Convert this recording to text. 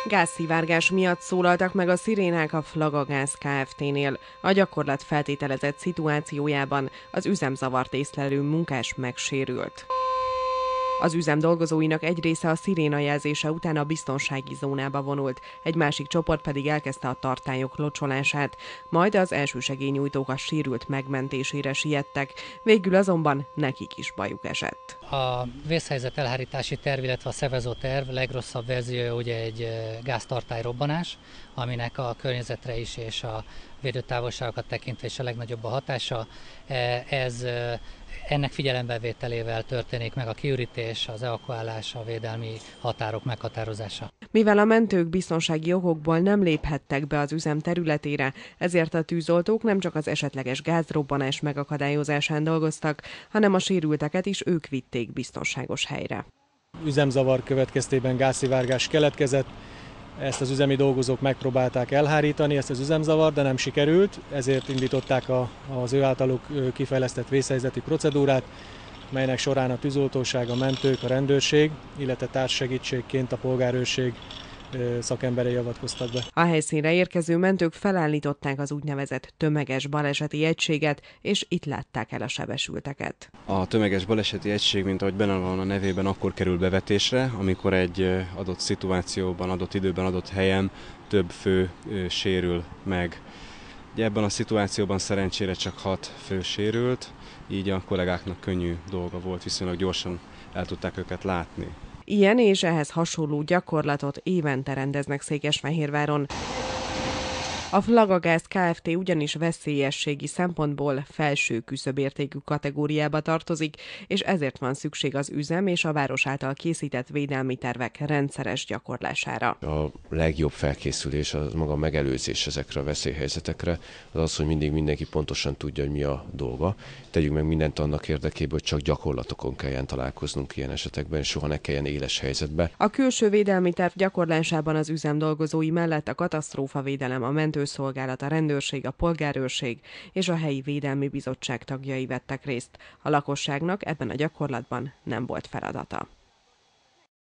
Gázszivárgás miatt szólaltak meg a szirénák a Flagagáz Kft-nél. A gyakorlat feltételezett szituációjában az üzemzavart észlelő munkás megsérült. Az üzem dolgozóinak egy része a sziréna jelzése után a biztonsági zónába vonult, egy másik csoport pedig elkezdte a tartályok locsolását, majd az elsősegélynyújtók a sérült megmentésére siettek, végül azonban nekik is bajuk esett. A vészhelyzet elhárítási terv, illetve a Seveso terv legrosszabb verziója ugye egy gáztartály robbanás, aminek a környezetre is és a védőtávolságokat tekintve is a legnagyobb a hatása. Ennek figyelembevételével történik meg a kiürítés, az evakuálás, a védelmi határok meghatározása. Mivel a mentők biztonsági okokból nem léphettek be az üzem területére, ezért a tűzoltók nem csak az esetleges gázrobbanás megakadályozásán dolgoztak, hanem a sérülteket is ők vitték biztonságos helyre. Üzemzavar következtében gázszivárgás keletkezett, ezt az üzemi dolgozók megpróbálták elhárítani, ezt az üzemzavart, de nem sikerült, ezért indították az ő általuk kifejlesztett vészhelyzeti procedúrát, melynek során a tűzoltóság, a mentők, a rendőrség, illetve társsegítségként a polgárőrség szakemberei avatkoztak be. A helyszínre érkező mentők felállították az úgynevezett tömeges baleseti egységet, és itt látták el a sebesülteket. A tömeges baleseti egység, mint ahogy benne van a nevében, akkor kerül bevetésre, amikor egy adott szituációban, adott időben, adott helyen több fő sérül meg. Ebben a szituációban szerencsére csak 6 fő sérült, így a kollégáknak könnyű dolga volt, viszonylag gyorsan el tudták őket látni. Ilyen és ehhez hasonló gyakorlatot évente rendeznek Székesfehérváron. A Flagagáz Kft. Ugyanis veszélyességi szempontból felső küszöbértékű kategóriába tartozik, és ezért van szükség az üzem és a város által készített védelmi tervek rendszeres gyakorlására. A legjobb felkészülés, az maga a megelőzés ezekre a veszélyhelyzetekre, az, hogy mindig mindenki pontosan tudja, hogy mi a dolga. Tegyük meg mindent annak érdekében, hogy csak gyakorlatokon kelljen találkoznunk ilyen esetekben, soha ne kelljen éles helyzetbe. A külső védelmi terv gyakorlásában az üzem dolgozói mellett a katasztrófavédelem, a mentőszolgálat, a rendőrség, a polgárőrség és a helyi védelmi bizottság tagjai vettek részt. A lakosságnak ebben a gyakorlatban nem volt feladata.